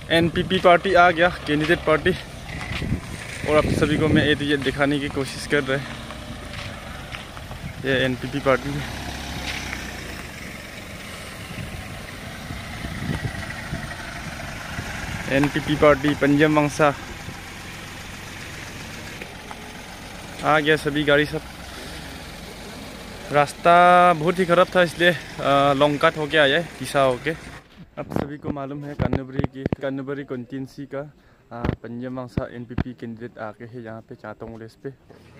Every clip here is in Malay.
NPP party आ गया, candidate party. और आप सभी को मैं ए टू जेड दिखाने की कोशिश कर रहे हैं। ये एनपीपी पार्टी है। एनपीपी पार्टी पंजम वंशा आ गया, सभी गाड़ी सब। रास्ता बहुत ही खराब था, इसलिए लॉन्ग कट होके आया है, किसा होके। आप सभी को मालूम है कानूबरी कॉन्स्टिट्यूंसी का पंजम वंशा एनपीपी कैंडिडेट आके है यहाँ पे चातोंग रेस पे।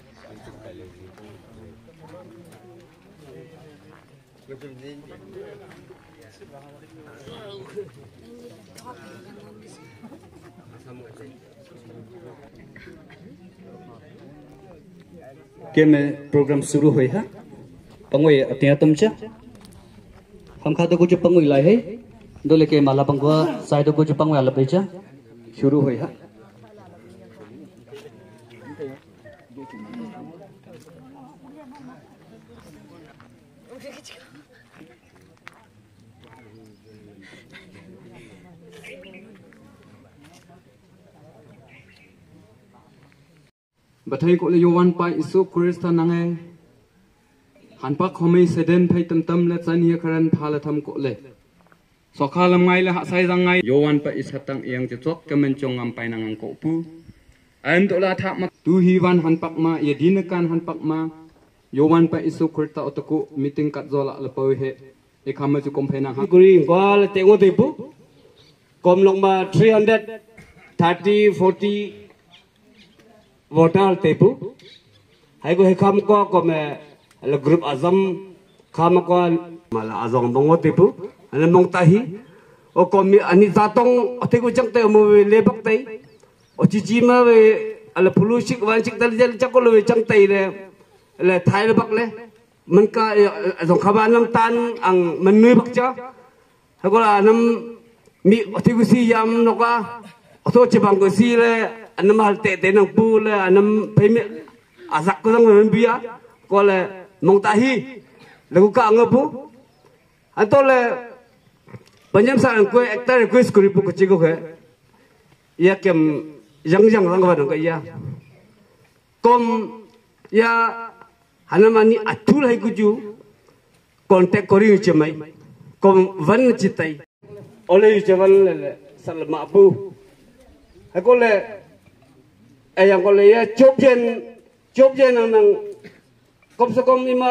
के में प्रोग्राम शुरू हुई है। पंगोई अतिया तुमचा हम खाते कुछ पंगोई लाई है दो लेके माला पंगवा साइड कुछ पंगवा ला पेचा शुरू हुई है। बधाई को ले योवान पा इसु कुरिस्ता नंगे हनपा खोमे सेदेन भाई तम ले चानिया करन फाला थम को ले सोखा लमगाई ले हासाई जंगाई योवान पा इस हतंग yang cocok kemen congam pai nangang ko pu an to la tha ma tu hi wan hanpak ma ye dinakan hanpak ma yowan pa isu kurta otaku meeting kat zola le pau he e khama chu kom phena ha guri wal tengo tipu kom long ma 330 40 voter tipu hai go he kham ko me le group azam kham ko mal azong bongo tipu an mong tahi o kom ani tatong atiku chang te mo le bak tai o chi ma we ala phulu sik wan sik dal jal chakol we chang tai le thai le bak le man ka azong khaban lam tan ang man nui bak cha ha ko la nam mi atiku si yam no ka o che bang ko si le anam hal te nang pu le anam pheme azak ko sang man bia ko le mong tahi le ku ka ngapu atole panjam sa ko actor request kuri pu ko chi ko he ya kem yang lang ba nang ka ya kom ya hanamani atul hai kuju contact kori chemai kom van chitai ole chevan le salma pu ha ko le ayang ko le ya chop jen nang kom se kom ima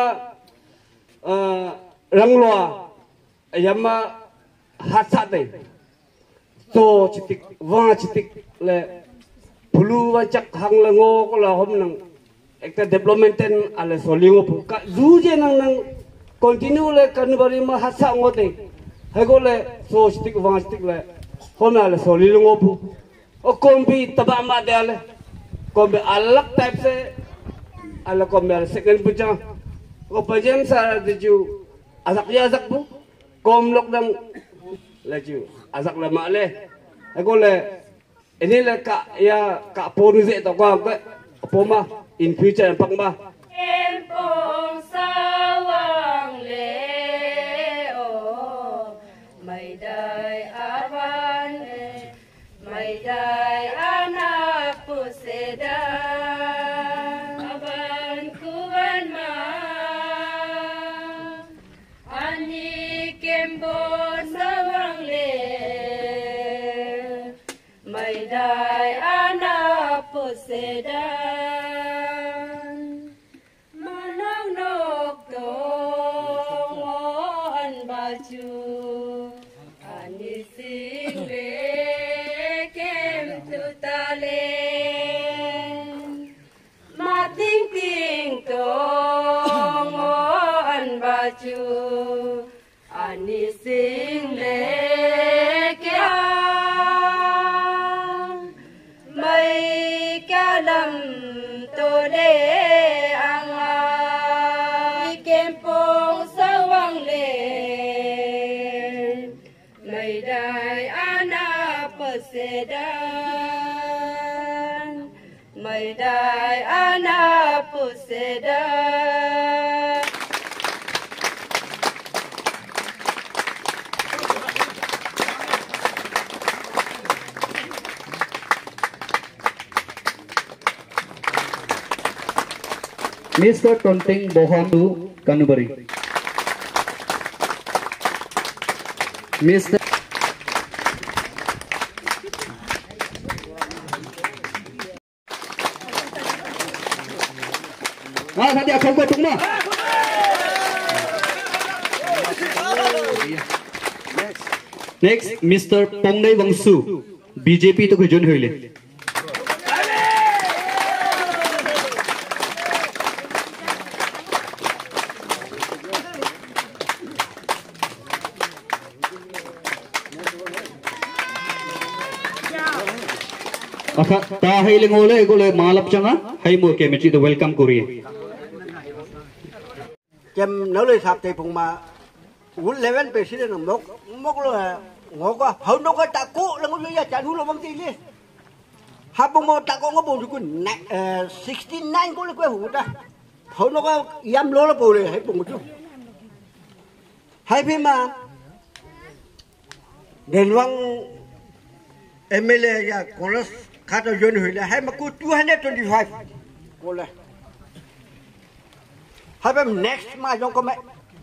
rangloa ayama hatsa dai to chitik wa chitik le pulu wa chak hang le ngo ko la hom nang ekta development ten ale solingo pu ka zu je nang continue le kanbari ma hatsa ngote ha go le so chitik wa chitik le hom ale solingo pu o kombi taba ma de ale kombi alak type se ala kombi ale second puja o pajem sa de ju azak ya azak pu kom lok dang la ju azak la ma le ha go le ini le ka ya ka ponu ze to ka po ma in future pak ma em pong sawang le o mai dai avan le mai dai anak puseda avan kuwan ma ani kembon sawang le mai dai anak puseda manang nok dong on baju ani sing le kem tu talen ma ting ting dong on baju ani sing le mai ka lam to le anga kempong sawang le mai dai ana pesedan mai dai ana pesedan Mr. Tonting Bohandu Kanubari. Mr. Tadi akan buat rumah. Next, Mr. Pongnai Wangsu, BJP to Kujon Hule. Ta hay lingole gole malap changa hay mo chemistry to welcome Korea. Kem nói lời sạp thì phùng mà uống level về xí là mốc là ngó qua hậu nó có ta cố là ngó dưới chả nuôi là băng tin đi hạp bông mò ta có ngó bồn chụp 69 có là quê hủ ta hậu nó có yam lô là bồ này hay bông một chút hay phim mà đền vang MLA ya còn là khá là dân hủy là hay mà cô 225 cô là hay phim next mà trong có mẹ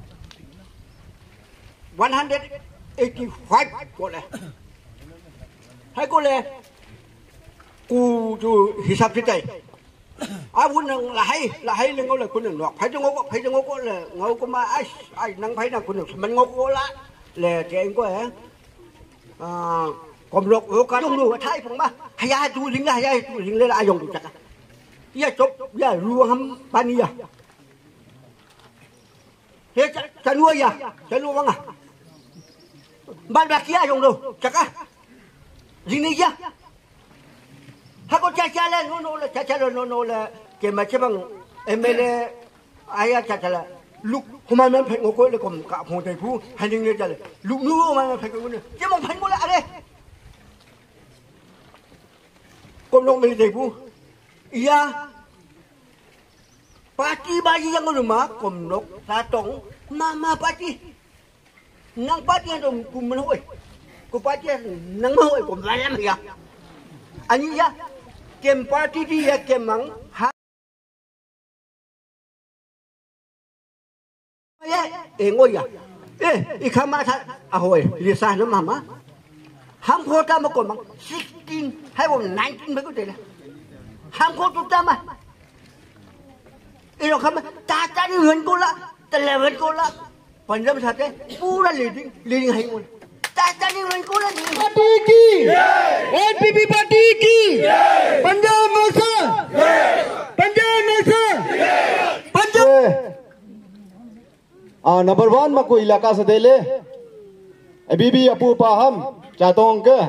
185 cô là hay cô là cô chú hisab thế này ai muốn là hay lên ngô là con đường nọ phải cho ngô là ngô có mà ai năng phải là con đường mình ngô có là trẻ anh có hả còn lộc ở cả trong đường thái phong mà hay ai chú lính lên là ai dùng được chắc giờ chụp giờ lúa hâm pani à thế chả nuôi à chả nuôi vâng à ban bạc kia dùng đâu chắc à gì này chứ hay có cha lên nó là cha nó là cái mà chứ bằng MLA ai cha là lúc hôm nay mình phải ngồi coi là còn cả phòng thầy phu hay những người cha là lúc nữa mà phải ngồi nữa chứ mà phải ngồi lại đây còn nó mình thầy phu iya party bagi yang rumah còn nó ta tổng mà party nang party yang cùng mình hội của party nang hội cùng lại làm gì à anh ya kem party đi ya kem mang ha ngồi ya ikama tha ahoy lisa nó mama ham khô ta mà còn mang 16 hay còn 19 mấy cái gì này ham khô tụt ta mà nó không ta đi gần cô la ta là gần cô la phần trăm thật đấy pura leading hay luôn ta đi gần cô la party ki NPP party ki Punjab National number 1 ma ko ilaka sa dele bibi apu paham chatong ke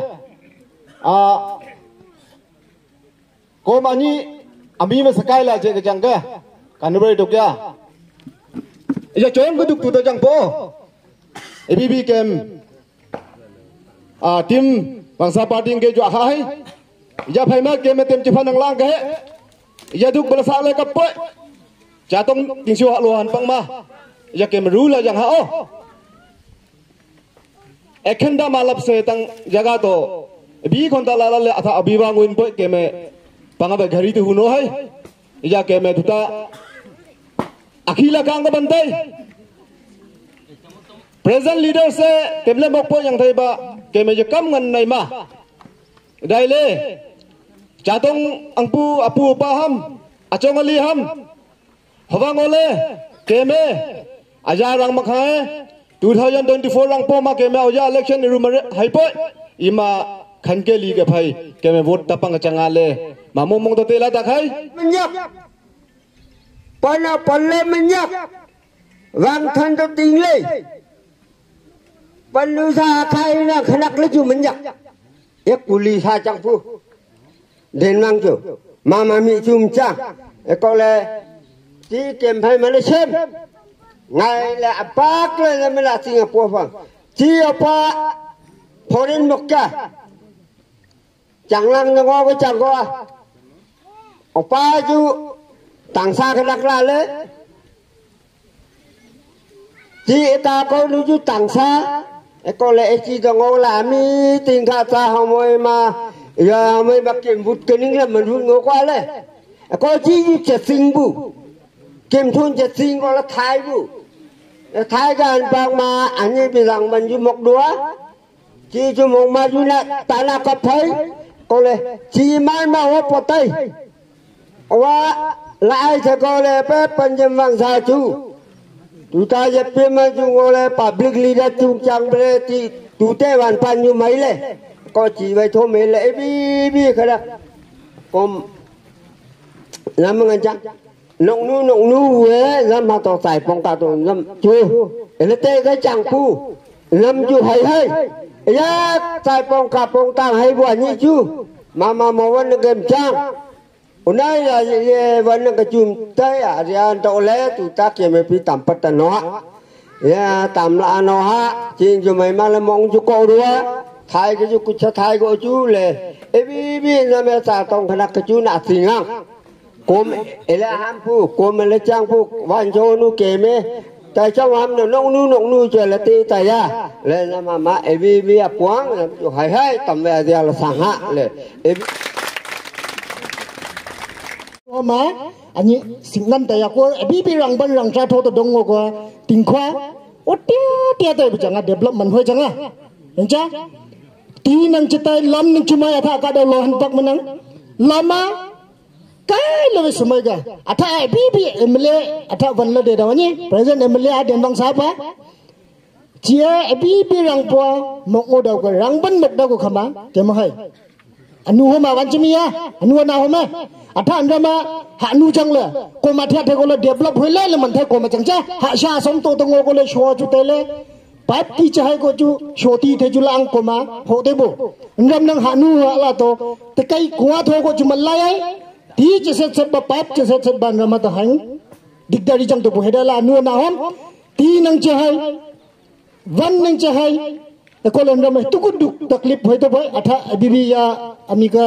ko mani ami ma sakai la je ke jang ke kanubri tok ya ya chong ko duk tu jang po bibi kem tim bangsa party ke jo hai ya phai ma kem tem chiphan ang lang ke ya duk balasa le ka po chatong tingsiu ha lohan pang ma ya kem rule jang ha o ekhenda malap se tang jaga to bi khonta la le atha abiwa nguin po kem panga ba ghari tu huno hai ya kem thuta akhila kang bantai present leader se temle mokpo yang thai ba kem je kam ngan nai ma dai le chatong angpu apu paham achong ali ham hawang ole keme ajarang makhae 2024 rang po ma keme oja election room hai po ima khanke li ke phai keme vote tapang changa le mamu mong to tela ta khai menyak pana palle menyak wang than to ting le panu sa khai na khanak le ju menyak ek puli sa chang pu den mang chu mama mi chum cha e ko le ti kem phai ma le sem ngày là bác lên là Singapore phẳng chỉ apa foreign mokka chẳng lăng ngó cái chẳng có apa chú tàng xa cái đặc la lệ chỉ ta có lưu chú tàng xa có lẽ chỉ cho ngó là mi tình khả xa hồng môi mà giờ mới bác kiểm vụt cái những là mình vụt ngó qua lệ có chỉ chú trẻ sinh bù Kim thunจะซิงก็ละท้ายบุท้ายกันบางมาอันนี้เป็นหลังมันอยู่หมกดัวจีจุมงมาอยู่นะตาหน้ากับไทยก็เลยจีมันมาหัวปอดไตว่าลายจะก็เลยไปปัญญมังสาจูตุตาจะเป็นมันจูก็เลย public leader จุงจังไปที่ตุเตวันพันอยู่ไหมเลยก็จีไว้โทรเมเลยบีขนาดผมแล้วมึงกันจังnông nu lâm mà tỏ giải phong cả tỏ lâm chưa để tê cái chẳng phu lâm chưa hay ya giải phong cả phong tang hay buồn như chưa mà vấn cái trang hôm nay là vấn cái chùm tây à riêng tàu lẽ tụi ta kia mới bị tạm bắt tận nó ya tạm là nó ha chuyện cho mày mà là mong chú cô đua thay cái chú cho thay của chú lệ bi ra mẹ trả tông khả cái chú nạt gì ngang cốm là ham phu cốm là trang phu van cho nu kề mê tại trong ham nó nông nu chơi là tê tại ya lên là mà bi à quáng là hay tầm về giờ là sang hạ lên mà anh ấy sinh năm tại cô bi răng ban răng cha thô tự đông ngô cô tình khoa ốt tia tới bây giờ ngắt development hơi chẳng à anh cha tí năng chỉ tay lâm năng cuma ya thà cả đầu lo hành bạc mình năng lama cái là số mấy cái thà bi MLA thà vấn đề đó nhỉ president MLA đến bang sao pa chia bi răng po một ngô đầu cái răng ban một đầu cái khăm bang cái mà hay anu homa văn chimia anu na homa atha andama ha anu changle ko ma thia the ko le develop hoile le man the ko ma changcha ha sha som to to ngo ko le sho chu tele pat ti chai ko chu shoti the chu lang ko ma ho te bo ngam nang ha anu la to te kai kwa tho ko chu man lai ai ti che se ba pat che se ban ra ma ta hang digdari chang to bo heda la anu na hom ti nang che hai van nang che hai ko le ndam tu ku duk taklif hoi to boy atha bibi ya amika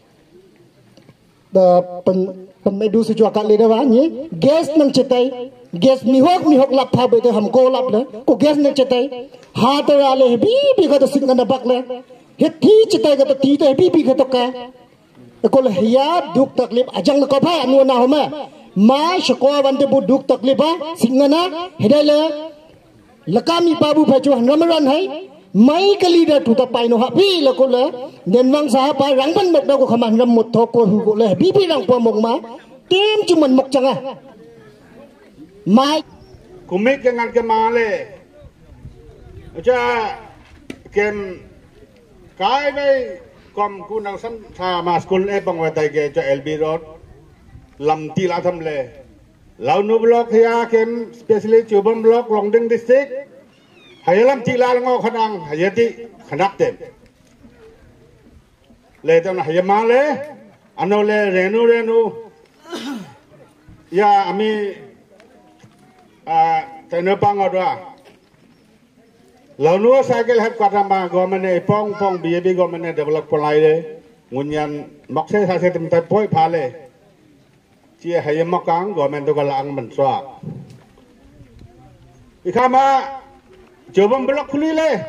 da pen medu se jo ka le da wa ni gas nang chetai gas mi hok lap pha be te हमको lap le ko gas nang chetai ha to ra le bi ka to sing na bak le he thi chetai ka to ti to bi ka to ka ko le ya duk taklif ajang ko pha anu na homa ma shko wan te bu duk taklif ba sing na he le lakami babu pha chu ramaran hai mấy cái leader tụi ta bay nó happy là cô lẽ nên vang sa pa răng ban một đâu có khăm ăn một thọ cô hù cô lẽ bi răng qua một má tim chú mình một chẳng à mai cũng mấy cái ngăn cái má lẽ cha kem cái đây còn cô năng sắm thà mà school ấy bằng ngoài tay cái cho LB road làm ti la tham lẽ lão nu block ya kem specially chubam block Longding district hay làm ti la ngô khăn ăn hay ti khăn đắp tem lệ tao hay mà lệ anh lệ renu ya ami tại nơi bang ở đó lão nuôi cycle hết quạt mà government này phong BAB government này develop lại đấy nguyên nhân mắc sẽ tìm tới phối phá lệ chỉ hay mắc căng government tôi gọi là ăn mình xóa vì mà Coba blok kuli le,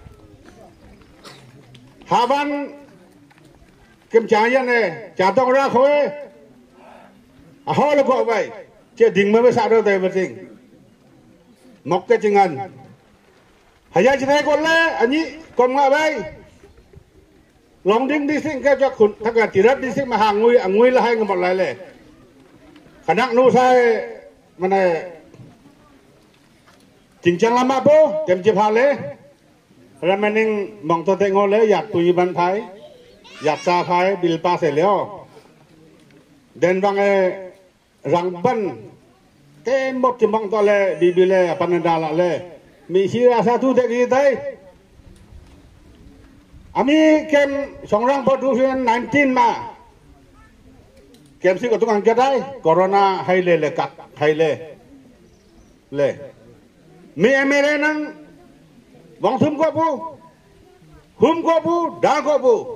haban kem cahaya ne, catong rak hoye, ahol ko bay, cie ding me besar tu everything, mok ke cingan, hanya cina ko le, ani kom ngah bay, Longding district ke jok, thakka Tirap district mah angui lah hai ngamot lai le, kanak nu sai mana chính chăng lắm bố tìm chụp hà lẽ ra mình mong tôi thấy ngô lẽ giặt tùy ban thái giặt xa thái bil pa sẽ léo đến vang răng ban cái một chỉ mong tôi lẽ đi lẽ panada lại lẽ mi si ra sa tu thế gì đấy ami kem song rang 2019 mà kem si có tukang cái đấy corona hay lẽ cắt hay lẽ mi emere nang wang thum ko bu da ko bu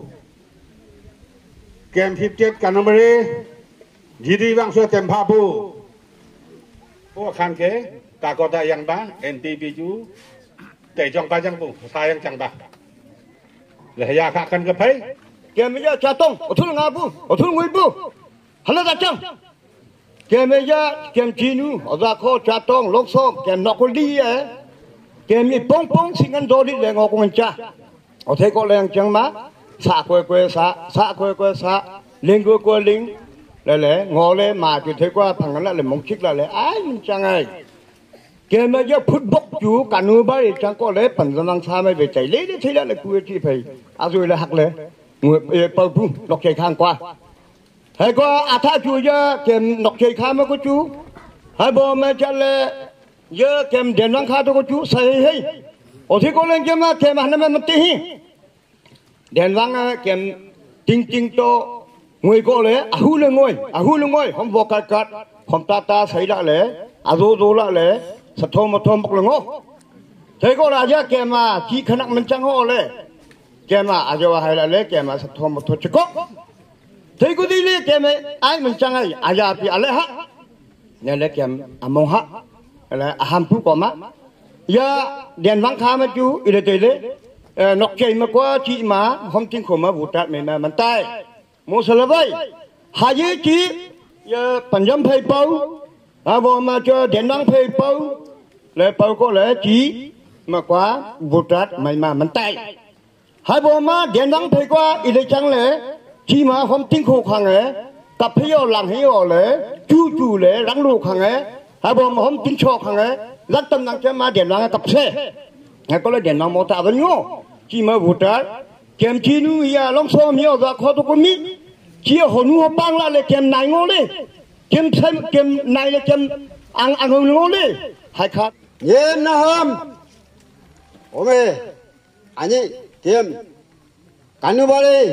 kem 17 kanamare jidi wang so tem pha bu o khan ke ta ko ta yang ba NPP ju te jong pa jang bu sa yang chang ba le ya kha kan ka phai kem mi cha tong othul nga bu othul ngui bu hala da chang kem ya kem chinu oza kho cha tong lok som kem nokoli kem ni pong pong singan do di le ngok ngan cha o the ko leng chang ma sa kwe sa ling kwe ling le ngo le ma ki the kwa phang la le mong chik la le ai min chang ai kem ya phut bok chu kanu ba ri chang ko le pan nang sa mai be chai le de thila le ku chi phai a rồi le hak le ngồi bầu pu lok chai khang qua hay có tha chú giờ kem nọc chơi khám có chú hay bố mẹ cha lệ giờ kem đèn vàng khá có chú say hay ở thì có lên kem anh em tí đèn vàng kem tinh to ngồi có lẽ hu lên ngồi không vô cắt không ta say đã lẽ rô lại lẽ sạch thôm bọc là ngô thấy có là giờ kem chỉ khả năng mình chẳng hồ lẽ kem giờ hay là lẽ kem sạch thôm chỉ có thấy có đi lên kem ai mình chẳng ai giờ thì ai ha nên là kem mong ha là ham phú có má giờ đèn vắng khá mà chú ile tới đấy nọc chơi mà qua chị má không tin khổ mà vụ trát mình mà tay mua sờ vậy hai đứa chị giờ phần trăm phê bao vô mà cho đèn vắng phê bao lại bao có lẽ chị mà quá vụ trát mình mà tay hai vô mà đèn vắng phê qua ile chẳng lẽ chỉ mà không tin khổ khang ấy cặp hiếu làng hiếu lẽ chú lẽ lăng lù khang ấy hai bộ mà không tin cho khang ấy rất tâm năng cho mà điện làng cặp xe hay có lẽ điện làng một tạ vẫn nhô chỉ mà vụ trái kem chi nu ya long so miêu ra khó tôi có mi chỉ hồn nu bang la lẽ kem này ngô đi kem này lẽ kem ăn ngô đi hai khác yen na ham ome ani kem kanu bale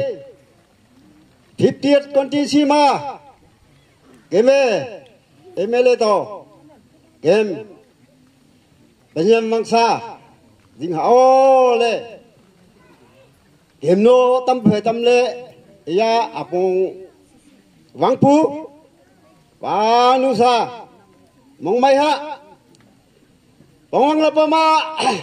50th kontinsi ma emele to kem penyam mangsa ding hao le kem no tam phe tam le ya apong wang pu pa nu sa mong mai ha bong la pa ma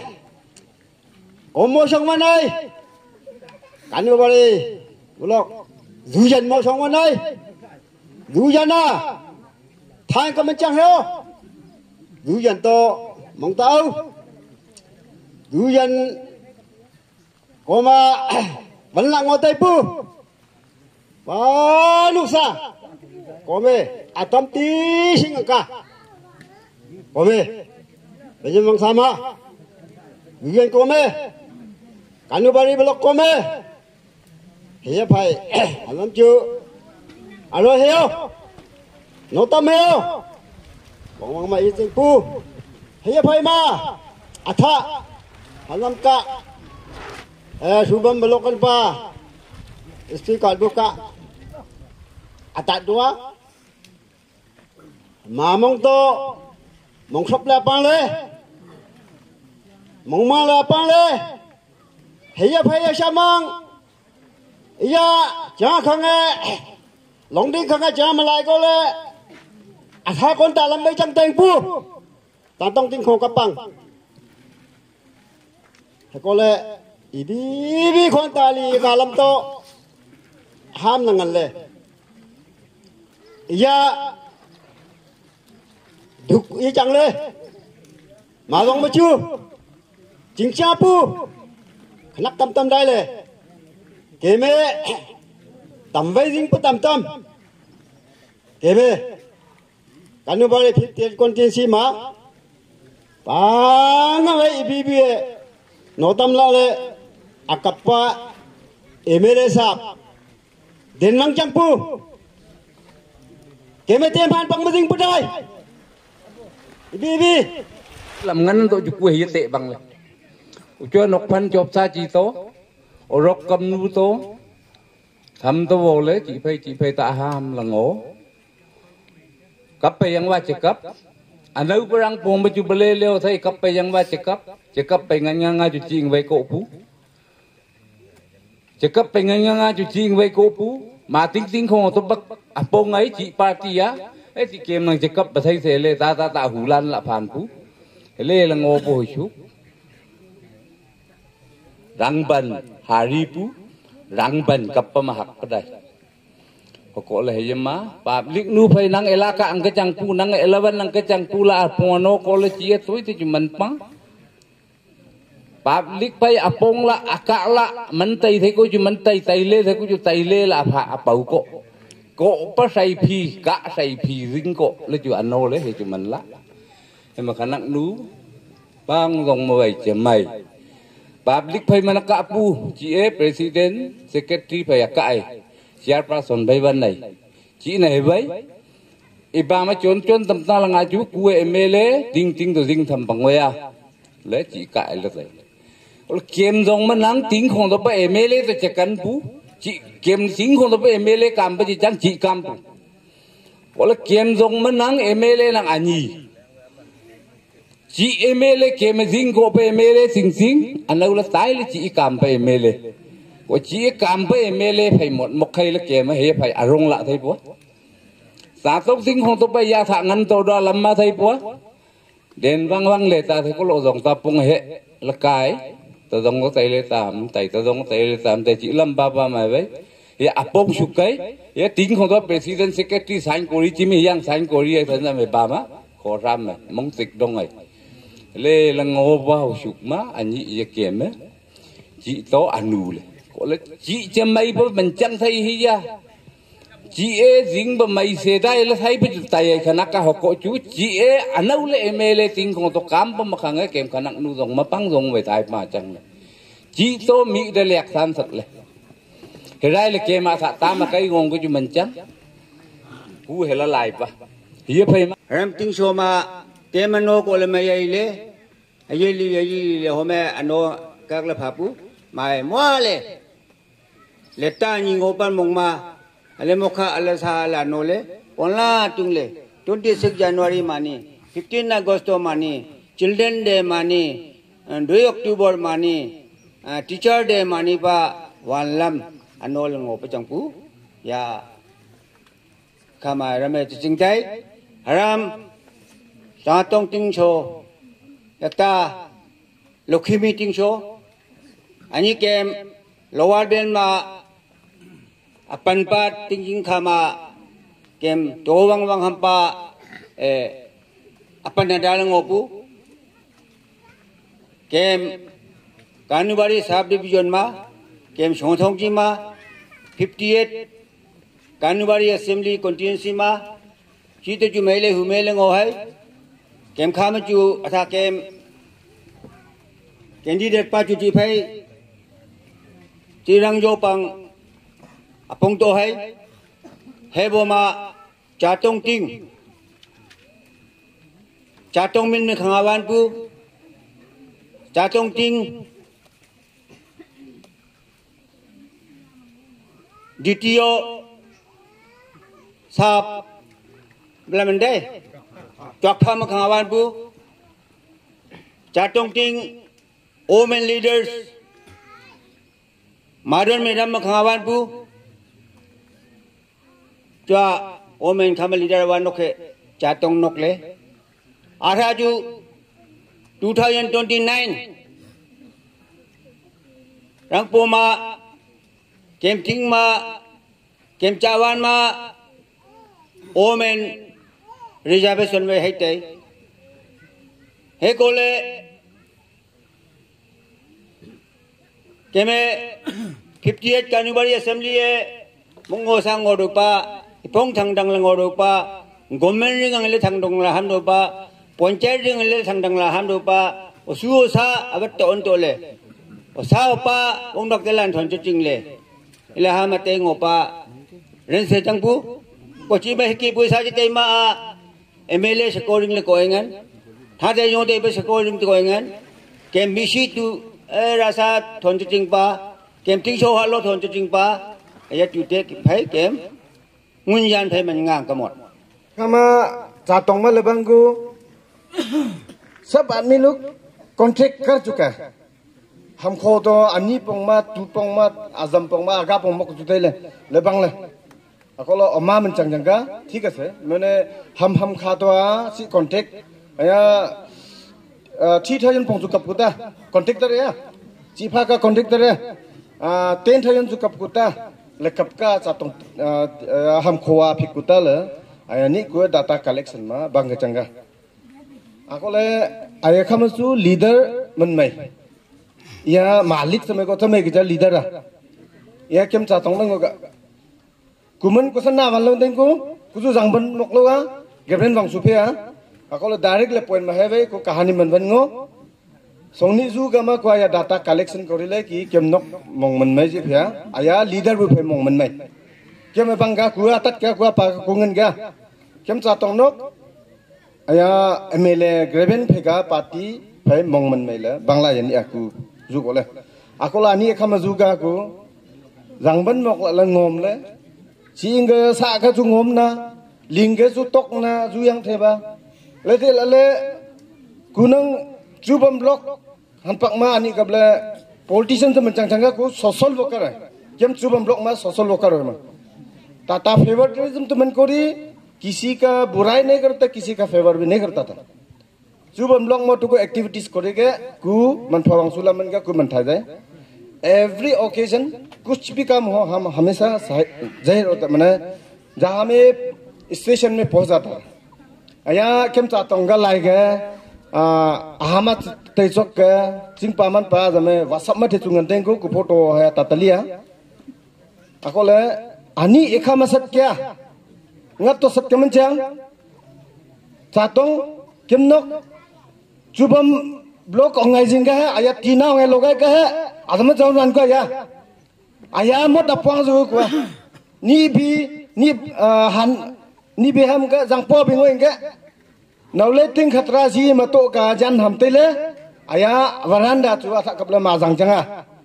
omo sang ma nai kanu bale bulok du dân mau xong anh ơi du dân thay có mình chẳng hiểu du dân to mong tao du dân có mà vẫn là ngồi tay pu và lúc xa có mê tâm tí sinh cả có mê bây giờ mong sao mà du dân có mê canu bari blok có mê hiệp phải anh làm chưa anh nói hiểu nó tâm hiểu bọn mày tình phu hiệp phải mà tha anh làm cả subam belok kan pa istri kal buka atat dua mamong to mong sop la pang le mong ma la pang le hiệp phải samang iya jangan khange long ding khange jangan malai ko le atha kon ta lam bai chang teng pu ta tong ting kho kapang ko le ibi kon ta li ka lam to ham nangan le iya duk i chang le ma long ma chu jing cha pu khanak tam dai le keme tam vai ding tam keme kanu bale 50th kontinsi ma pa nga vai bibi no tam la le akappa emere sap den lang champu keme tem han pang ding pudai bibi làm ngắn tôi chụp quỳ tệ bằng này cho nọc phân chụp xa chỉ tố rốc cầm nu tố thầm tố vô lấy chỉ phải tạ ham là ngố cấpไปยังว่าจะcấp anh đâu có răng buông bên chụp lê leo thấy cấpไปยังว่าจะcấpไปngang ngang chụp chiên với cổ phúจะcấpไปngang ngang chụp chiên với cổ phú mà tính không tôi bắt bông ấy chị party á ấy thì kem năngจะcấpไปthấy thế lê ta hủ lan là phản phú lê là ngô bồi chú răng bần Haripu răng bần cấp mahak kadai Pokok lah jema, public nu pai nang elaka ang kecang pu nang 11 nang kecang pu la pono college ye tu itu cuman pang. Public pai apong la akak la mentai thai ko cuman tai le thai ko ju tai le la pha apau ko. Ko pa sai phi ka sai phi ring ko le ju ano le he cuman la. Em ma kanak nu bang dong mo bai chemai. Public pai manaka pu GA president secretary pai akai. Siar prason bai ban này chỉ này vậy iba mà chôn tầm ta là ngài chú quê MLA ting ting từ dinh thầm bằng ngoe lấy chỉ cãi là vậy kiếm dòng mà nắng tiếng không đó bay MLA thì chắc cắn phú chỉ kiếm tiếng không đó bay MLA cầm bây giờ chẳng chỉ cầm gọi là kiếm dòng mà nắng MLA là anh nhỉ chỉ MLA kiếm mà dinh của bay MLA xinh anh đâu là tái là chỉ cầm bay MLA của chỉ cầm bay MLA phải một khay là kiếm mà hết phải arong lại thấy bố sa tốc dinh không đó bay ya thằng ngăn tàu đó làm mà thấy bố đến vang vang lệ ta thấy có lộ dòng ta pung hệ là cái ta dòng có tay lệ tam tay ta dòng có tay lệ tam tay chỉ lâm ba mày vậy ya apong suk cái ya tính không đó president secretary sign kori chỉ mi yang sign kori thành ra mày ba má khó ram mày mong tịch đông này lê là ngô vào suk má anh nhị ya kiếm á chỉ to anu lệ có là chỉ cho mày bố mình chẳng thấy hi ya chị ấy dính vào mày xe đây là thấy bây giờ tay khả năng cả học cổ chú chị ấy anh đâu lại mê lê tiếng không tôi cám vào mà khang ấy kèm khả năng nu dòng mà băng dòng về tay mà chẳng chị tôi mỹ đã lẹt san thật lệ cái đây là kèm mà thà ta mà cái ngon của chúng mình chẳng cú hay là lại ba hiệp hay mà em tiếng số mà kèm anh nói cô là mày ấy lệ hôm nay anh nói các là pháp mày mua lệ ta nhìn ngô ban mông mà ale mokha ala sa ala nole onla tungle 26 January mani 15 August mani Children Day mani 2 October mani Teacher Day mani pa wanlam anol ngo pa changpu ya kama rame chingtai haram sa tong ting cho yakta lokhimi ting cho ani kem lower ben ma apan pa tingking kama kem towang wang hampa apan nadalang opu kem Kanubari sub division ma kem Shongthongji ma 58 Kanubari assembly constituency ma chito ju mele humele ngo hai kem khama ju atha kem candidate pa chu ji phai tirang jo pang apong to hai hebo ma chatong ting chatong min me khangawan pu chatong ting DTO sap blamende chak pham khangawan pu chatong ting women leaders modern madam khangawan pu cho omen khamal leader wan nokhe chatong nokle araju 2029 rangpo ma kem ting ma kem chawan ma omen reservation we hete he kole keme 58 Kanubari assembly e mongo sang ngorupa ipong thang dang lang ngorupa gomen ring ang le thang dong la ham do pa ponchai ring ang le thang dang la ham do pa osu sa abat to on to le osa pa ong dok telan thon ching le ila ha ma te ngopa ren se chang pu ko chi ba ki pu sa ji te ma MLA scoring le ko engan tha de yo de be scoring ko engan kem misi tu rasa thon ching pa kem ting so ha lo thon ching pa ya tu te phai kem nguyên nhân phải mình ngang cả một. Kama jatong mal banggu सब आदमी लोग कॉन्ट्रैक्ट कर चुका है हमको तो अन्नी पोंगमा तू पोंगमा आजम पोंगमा आगा पोंगमा कुछ तो ले बांगले अकोलो अम्मा मन चंगजंगा ठीक है मैंने हम खातवा सी कॉन्ट्रैक्ट या 3000 पोंग कपुता कॉन्ट्रैक्टर या चीफा का कॉन्ट्रैक्टर है 10,000 कपुता lekap ka catong ham khoa phikuta le ayani ku data collection ma bang changa ako le ay khamasu leader menmai ya malik samai ko samai kita leader ya kem catong nang ga kuman ko sana walong teng ko kuju jangban moklo ga gebren bang supia ako le direct le point ma heve ko kahani manban ngo songni zu gama ko ya data collection korile ki kemnok mong manmai ji phya aya leader bu phe mong manmai kem bangga ku atat ka ku pa ku ngen ga kem cha tong nok aya mla graben phega party phe mong manmai la bangla yan aku zu ko le akola ni khama zu ga ku jangban mok la ngom le singa sa ka zu ngom na lingge zu tok na zu yang theba le te le kunang Jubam blok hanpak ma ani kable politician se mencang cangga ku social worker jam jubam blok ma social worker ma tata favoritism तो मन कोरी किसी का बुराई नहीं करता किसी का फेवर भी नहीं करता था jubam blok mo to को एक्टिविटीज करेगा ku मन फवांग सुला मन का ku मन था जाए every occasion कुछ भी काम हो हम हमेशा जाहिर होता मैंने जहाँ में स्टेशन में पहुँच जाता आया केम चाहता हूँ लाएगा ahmat tejok ke sing paman pa jame whatsapp ma thechungan tengko ku photo hai tatalia akole ani ekha masat kya ngat to sat kemen chang chatong kimnok chubam blok organizing ka aya tina ngai logai ka adama jawn ran ko ya aya mot apang zu ko ni bi ni han ni bi ham ka jangpo bingoi ka Naule ting khatra si mato ka jan ham tele aya varanda chu atha kapla ma jang changa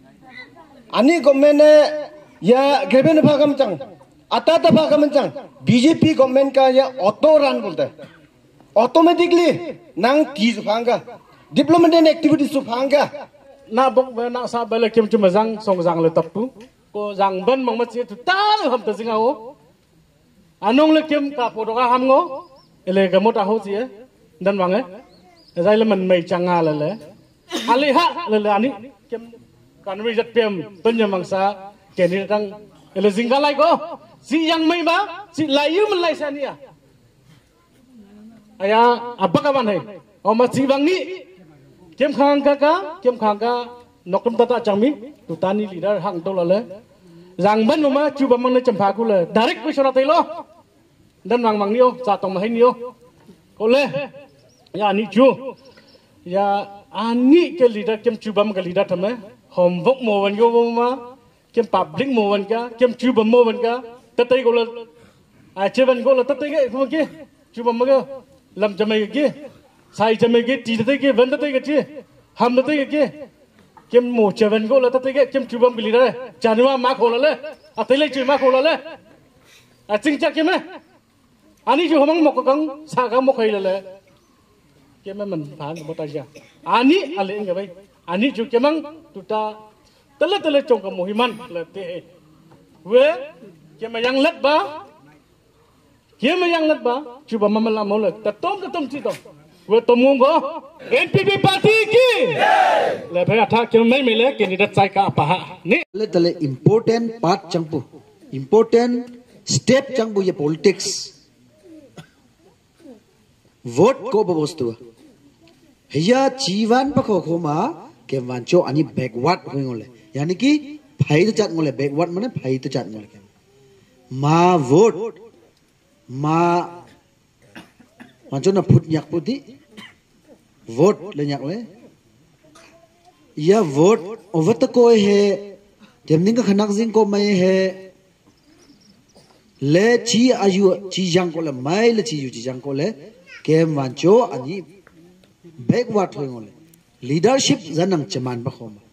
ani government ya greben bhagam chang ata ta bhagam chang BJP government ka ya auto run bolte automatically nang ti phanga development and activities su phanga na bok na sa bele kem chu majang song jang le tapu ko jang ban mong ma chi tu ta ham ta jinga o anong le kem ka photo ka ham ngo ele ga mot a ho chi dan wang zai le man mai changa le le ali ha le ani kem kan wi jat pem ton nyam mangsa ke ni tang ele jinga lai ko si yang mai ba si lai yu man lai sa ni aya abaka man hai o ma si bang ni kem khang ka nokum ta ta changmi tu tani leader hang to le jang ban ma chu ba mang ne champha ku le direct ku sora tai lo dan wang mang niu cha tong ma hai niu ko le ya ni chu ya ani ke leader kem chu bam ka leader thame hom vok mo wan yo ma kem public mo wan ka kem chu bam mo wan ka ta tai ko le a che ban ko le ta tai ke ko ke chu bam ma ke lam jamai ke sai jamai ke ti ta tai ke van ta tai ke ti ham ta tai ke kem mo che ban ko le ta tai ke kem chu bam ka leader chanwa ma ko le a tai le chu ma ko le a ching cha ke me ani chu homang mo ko kang sa ka mo khai le ke man phan mo ta ja ani ale nge bai ani chu ke mang tu ta tele chong ka mohiman le te we ke ma yang lat ba chu ba ma la mo le ta tom chi to we tom ngong ko NPP party ki le bha tha ke mai mai le ke ni da chai ka pa ha ni le tele important part changpu important step changbu ye politics vote ko bostu hiya जीवन पखो खोमा के वांचो अनि backward होंगले यानी कि फाइद चाट ngole backward माने फाइद चाट ngole ma vote ma Wancho ना फुट नyak पुति vote ले नyak ले या vote over तो कोई है जमनिंग का खनक जिंग को मैं है ले ची आयु ची जंग को ले मैं ले ची यु ची जंग को ले के वांचो अनि backward होंगले leadership zanang chaman ba khoma